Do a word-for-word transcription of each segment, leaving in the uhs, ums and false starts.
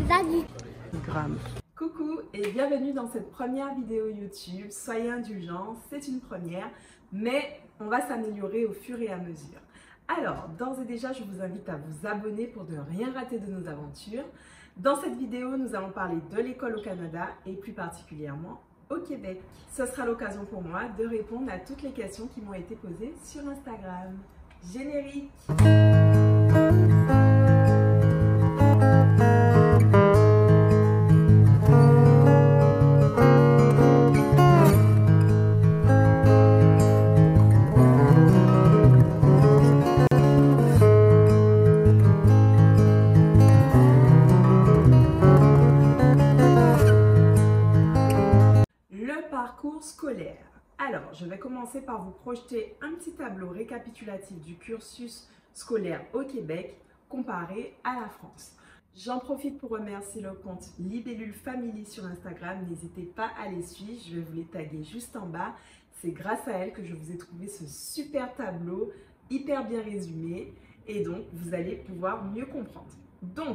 Salut. Gramme. Coucou et bienvenue dans cette première vidéo YouTube. Soyez indulgents, c'est une première, mais on va s'améliorer au fur et à mesure. Alors, d'ores et déjà, je vous invite à vous abonner pour ne rien rater de nos aventures. Dans cette vidéo, nous allons parler de l'école au Canada et plus particulièrement au Québec. Ce sera l'occasion pour moi de répondre à toutes les questions qui m'ont été posées sur Instagram. Générique! Parcours scolaire. Alors, je vais commencer par vous projeter un petit tableau récapitulatif du cursus scolaire au Québec comparé à la France. J'en profite pour remercier le compte Libellule Family sur Instagram. N'hésitez pas à les suivre, je vais vous les taguer juste en bas. C'est grâce à elle que je vous ai trouvé ce super tableau, hyper bien résumé, et donc vous allez pouvoir mieux comprendre. Donc,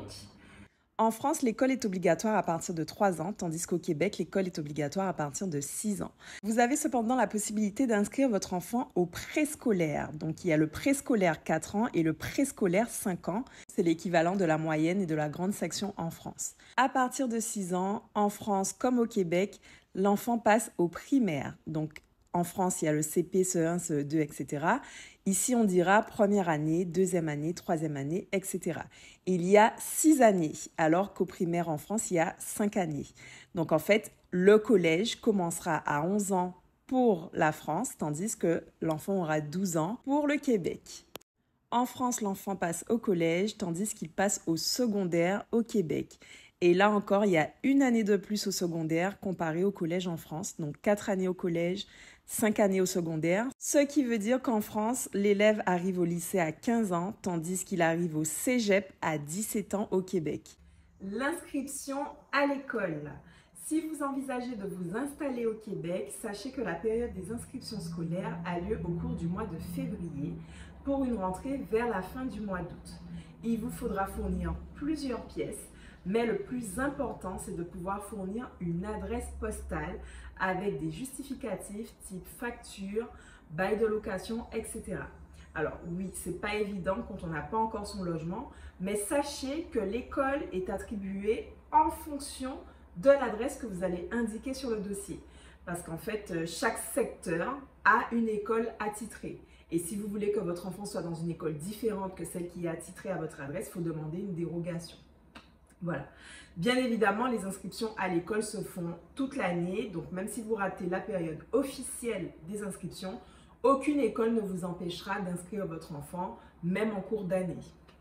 en France, l'école est obligatoire à partir de trois ans, tandis qu'au Québec, l'école est obligatoire à partir de six ans. Vous avez cependant la possibilité d'inscrire votre enfant au préscolaire. Donc, il y a le préscolaire quatre ans et le préscolaire cinq ans. C'est l'équivalent de la moyenne et de la grande section en France. À partir de six ans, en France comme au Québec, l'enfant passe au primaire. Donc, en France, il y a le C P, C E un, C E deux, et cetera. Ici, on dira première année, deuxième année, troisième année, et cetera. Il y a six années, alors qu'au primaire en France, il y a cinq années. Donc, en fait, le collège commencera à onze ans pour la France, tandis que l'enfant aura douze ans pour le Québec. En France, l'enfant passe au collège, tandis qu'il passe au secondaire au Québec. Et là encore, il y a une année de plus au secondaire comparé au collège en France. Donc, quatre années au collège, cinq années au secondaire. Ce qui veut dire qu'en France, l'élève arrive au lycée à quinze ans, tandis qu'il arrive au cégep à dix-sept ans au Québec. L'inscription à l'école. Si vous envisagez de vous installer au Québec, sachez que la période des inscriptions scolaires a lieu au cours du mois de février pour une rentrée vers la fin du mois d'août. Il vous faudra fournir plusieurs pièces. Mais le plus important, c'est de pouvoir fournir une adresse postale avec des justificatifs type facture, bail de location, et cetera. Alors oui, c'est pas évident quand on n'a pas encore son logement, mais sachez que l'école est attribuée en fonction de l'adresse que vous allez indiquer sur le dossier. Parce qu'en fait, chaque secteur a une école attitrée. Et si vous voulez que votre enfant soit dans une école différente que celle qui est attitrée à votre adresse, il faut demander une dérogation. Voilà. Bien évidemment, les inscriptions à l'école se font toute l'année. Donc, même si vous ratez la période officielle des inscriptions, aucune école ne vous empêchera d'inscrire votre enfant, même en cours d'année.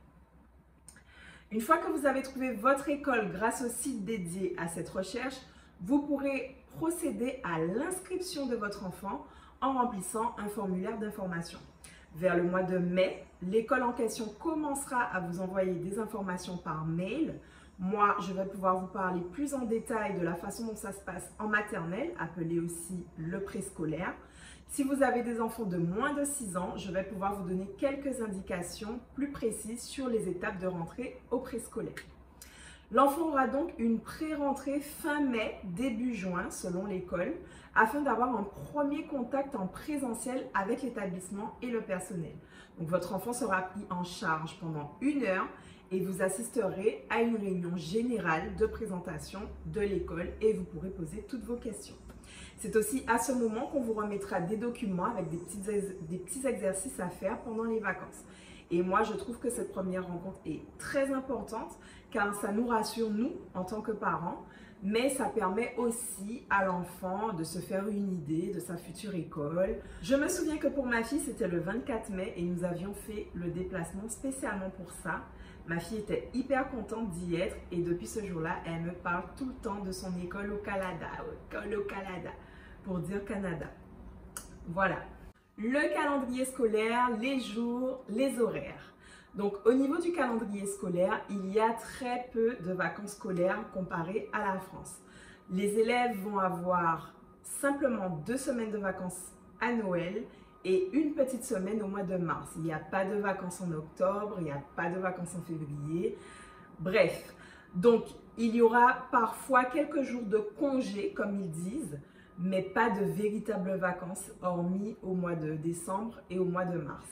Une fois que vous avez trouvé votre école grâce au site dédié à cette recherche, vous pourrez procéder à l'inscription de votre enfant en remplissant un formulaire d'information. Vers le mois de mai, l'école en question commencera à vous envoyer des informations par mail. Moi, je vais pouvoir vous parler plus en détail de la façon dont ça se passe en maternelle, appelée aussi le préscolaire. Si vous avez des enfants de moins de six ans, je vais pouvoir vous donner quelques indications plus précises sur les étapes de rentrée au préscolaire. L'enfant aura donc une pré-rentrée fin mai, début juin, selon l'école, afin d'avoir un premier contact en présentiel avec l'établissement et le personnel. Donc, votre enfant sera pris en charge pendant une heure et vous assisterez à une réunion générale de présentation de l'école et vous pourrez poser toutes vos questions. C'est aussi à ce moment qu'on vous remettra des documents avec des petits, des petits exercices à faire pendant les vacances. Et moi, je trouve que cette première rencontre est très importante car ça nous rassure, nous, en tant que parents, mais ça permet aussi à l'enfant de se faire une idée de sa future école. Je me souviens que pour ma fille, c'était le vingt-quatre mai et nous avions fait le déplacement spécialement pour ça. Ma fille était hyper contente d'y être et depuis ce jour-là, elle me parle tout le temps de son école au Canada, école au Canada, pour dire Canada. Voilà. Le calendrier scolaire, les jours, les horaires. Donc, au niveau du calendrier scolaire, il y a très peu de vacances scolaires comparé à la France. Les élèves vont avoir simplement deux semaines de vacances à Noël et une petite semaine au mois de mars. Il n'y a pas de vacances en octobre, il n'y a pas de vacances en février. Bref, donc Il y aura parfois quelques jours de congé, comme ils disent, mais pas de véritables vacances, hormis au mois de décembre et au mois de mars.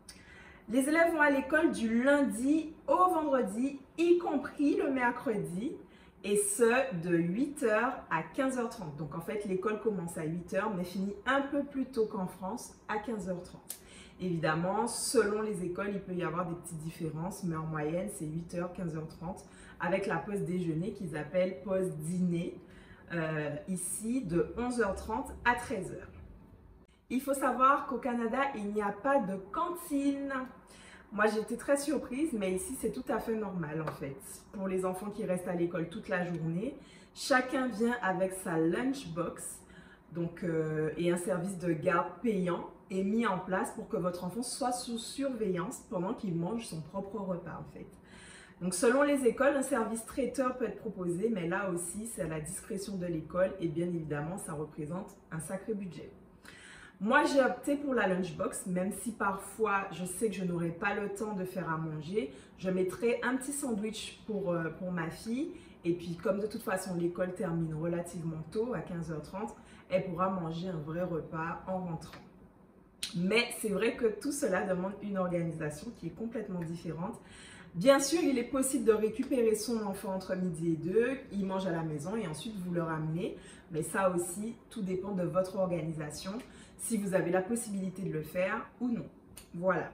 Les élèves vont à l'école du lundi au vendredi, y compris le mercredi, et ce, de huit heures à quinze heures trente. Donc en fait, l'école commence à huit heures, mais finit un peu plus tôt qu'en France, à quinze heures trente. Évidemment, selon les écoles, il peut y avoir des petites différences, mais en moyenne, c'est huit heures, quinze heures trente, avec la pause déjeuner qu'ils appellent pause dîner, euh, ici de onze heures trente à treize heures. Il faut savoir qu'au Canada, il n'y a pas de cantine. Moi, j'étais très surprise, mais ici, c'est tout à fait normal en fait. Pour les enfants qui restent à l'école toute la journée, chacun vient avec sa lunchbox donc, euh, et un service de garde payant est mis en place pour que votre enfant soit sous surveillance pendant qu'il mange son propre repas en fait. Donc selon les écoles, un service traiteur peut être proposé, mais là aussi c'est à la discrétion de l'école et bien évidemment ça représente un sacré budget. Moi j'ai opté pour la lunchbox, même si parfois je sais que je n'aurai pas le temps de faire à manger, je mettrai un petit sandwich pour, euh, pour ma fille et puis comme de toute façon l'école termine relativement tôt à quinze heures trente, elle pourra manger un vrai repas en rentrant. Mais c'est vrai que tout cela demande une organisation qui est complètement différente. Bien sûr, il est possible de récupérer son enfant entre midi et deux, il mange à la maison et ensuite vous le ramenez. Mais ça aussi, tout dépend de votre organisation, si vous avez la possibilité de le faire ou non. Voilà.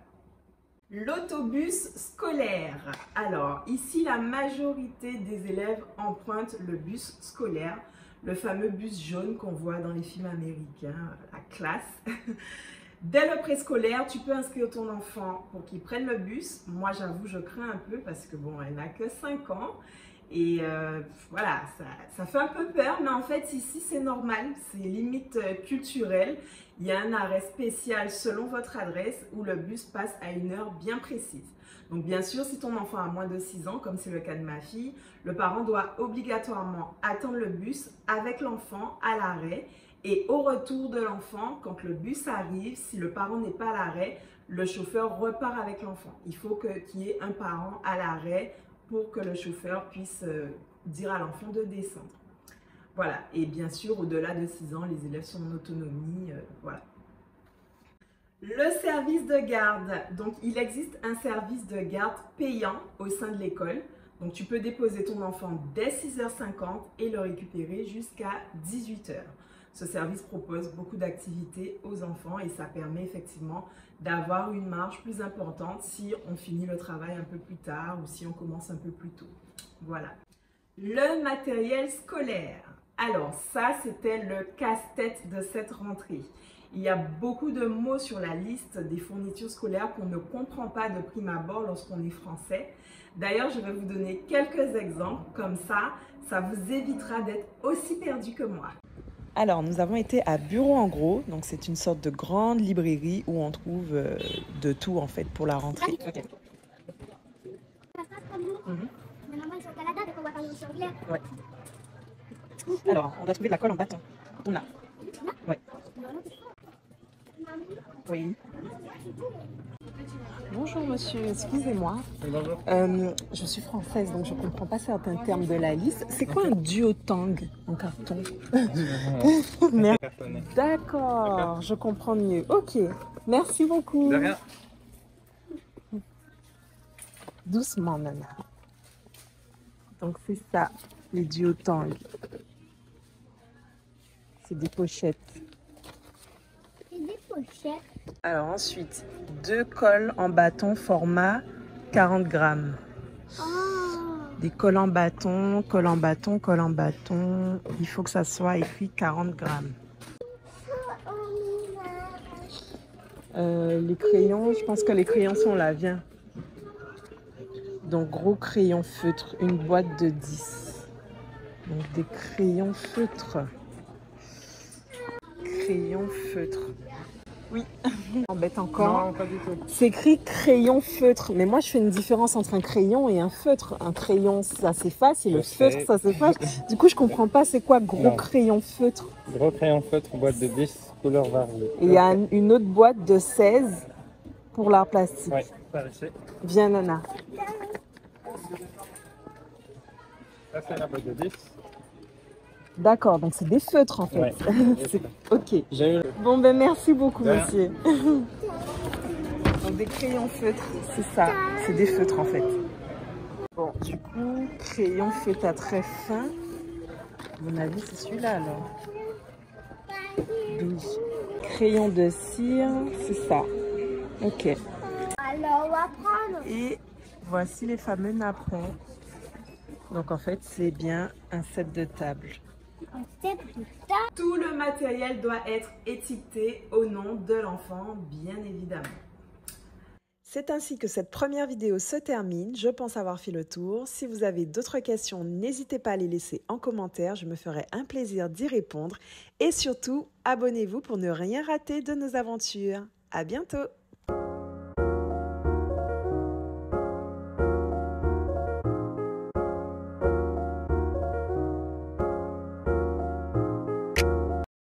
L'autobus scolaire. Alors, ici, la majorité des élèves empruntent le bus scolaire, le fameux bus jaune qu'on voit dans les films américains, la classe. Dès le préscolaire, tu peux inscrire ton enfant pour qu'il prenne le bus. Moi, j'avoue, je crains un peu parce que bon, elle n'a que cinq ans. Et euh, voilà, ça, ça fait un peu peur, mais en fait, ici, c'est normal. C'est limite euh, culturel. Il y a un arrêt spécial selon votre adresse où le bus passe à une heure bien précise. Donc, bien sûr, si ton enfant a moins de six ans, comme c'est le cas de ma fille, le parent doit obligatoirement attendre le bus avec l'enfant à l'arrêt. Et au retour de l'enfant, quand le bus arrive, si le parent n'est pas à l'arrêt, le chauffeur repart avec l'enfant. Il faut qu'il y ait un parent à l'arrêt pour que le chauffeur puisse euh, dire à l'enfant de descendre. Voilà. Et bien sûr, au-delà de six ans, les élèves sont en autonomie. Euh, voilà. Le service de garde. Donc, il existe un service de garde payant au sein de l'école. Donc, tu peux déposer ton enfant dès six heures cinquante et le récupérer jusqu'à dix-huit heures. Ce service propose beaucoup d'activités aux enfants et ça permet effectivement d'avoir une marge plus importante si on finit le travail un peu plus tard ou si on commence un peu plus tôt. Voilà. Le matériel scolaire. Alors ça, c'était le casse-tête de cette rentrée. Il y a beaucoup de mots sur la liste des fournitures scolaires qu'on ne comprend pas de prime abord lorsqu'on est français. D'ailleurs, je vais vous donner quelques exemples, comme ça, ça vous évitera d'être aussi perdu que moi. Alors, nous avons été à Bureau en Gros, donc c'est une sorte de grande librairie où on trouve euh, de tout en fait pour la rentrée. Okay. Mm-hmm. Ouais. Alors, on doit trouver de la colle en bâton. On a. Ouais. Oui. Bonjour monsieur, excusez-moi. Bonjour. Euh, je suis française donc je ne comprends pas certains termes de la liste. C'est quoi un duotang en carton? D'accord, je comprends mieux. Ok, merci beaucoup. De rien. Doucement, Nana. Donc c'est ça, les duotang. C'est des pochettes. C'est des pochettes. Alors ensuite, deux colles en bâton format quarante grammes. Oh. Des colles en bâton, colles en bâton, colles en bâton. Il faut que ça soit écrit quarante grammes. Euh, les crayons, je pense que les crayons sont là, viens. Donc gros crayon feutre, une boîte de dix. Donc des crayons feutres. Crayon feutre. Oui, embête encore. Non, pas du tout. C'est écrit crayon feutre. Mais moi, je fais une différence entre un crayon et un feutre. Un crayon, ça s'efface, et le feutre, ça s'efface. Du coup, je comprends pas, c'est quoi gros non. Crayon feutre? Gros crayon feutre, boîte de dix, couleur variée. Et il y a une autre boîte de seize pour l'art plastique. Oui, par ici. Viens, Nana. Ça, c'est la boîte de dix. D'accord, donc c'est des feutres en fait. Ouais. C'est- ok. J'ai eu... Bon ben merci beaucoup Ouais. monsieur. Donc des crayons feutres, c'est ça, c'est des feutres en fait. Bon, du coup, crayon feutre à très fin. À mon avis, c'est celui-là alors. Oui. Crayon de cire, c'est ça. Ok. Alors, on va prendre. Et voici les fameux napperons. Donc en fait, c'est bien un set de table. Un step de table. Tout le matériel doit être étiqueté au nom de l'enfant, bien évidemment. C'est ainsi que cette première vidéo se termine. Je pense avoir fait le tour. Si vous avez d'autres questions, n'hésitez pas à les laisser en commentaire. Je me ferai un plaisir d'y répondre. Et surtout, abonnez-vous pour ne rien rater de nos aventures. À bientôt!